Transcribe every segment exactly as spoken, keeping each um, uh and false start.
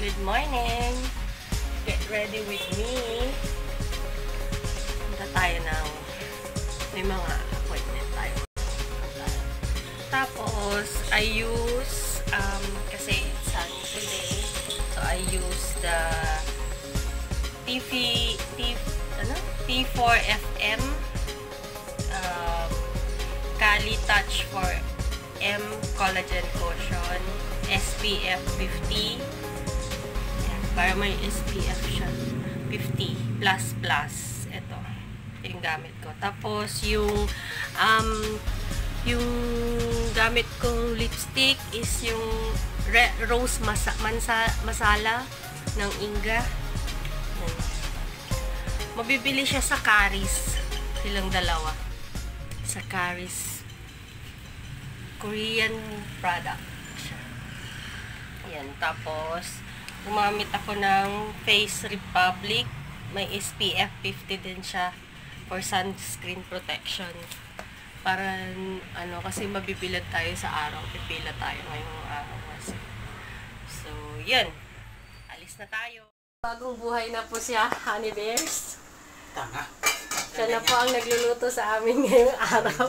Good morning! Get ready with me. Punta tayo ng may mga appointment tayo. Tapos, I use, um, kasi it's sunny today, so I use the T V, T, ano? T four F M um, Cali Touch for M Collagen Cushion S P F fifty. Yan, para may S P F siya. fifty plus plus. Ito. Yung gamit ko. Tapos, yung um, yung gamit kong lipstick is yung Red Rose masa, mansa, Masala ng Inga. Yan. Mabibili siya sa Caris. Silang dalawa. Sa Caris. Korean product. Yan. Tapos, gumamit ako ng Face Republic. May S P F fifty din siya for sunscreen protection. Para, ano, kasi mabibilad tayo sa araw. Pipila tayo ngayong araw kasi. So, yan. Alis na tayo. Bagong buhay na po siya, Honey Bears. Tanga. Siya na po ang nagluluto sa amin ngayong araw.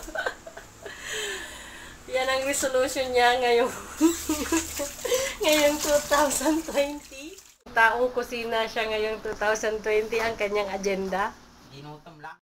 Yan ang resolution niya ngayong ngayong two thousand twenty. Taong kusina siya ngayong two thousand twenty ang kanyang agenda. Ginutom lang.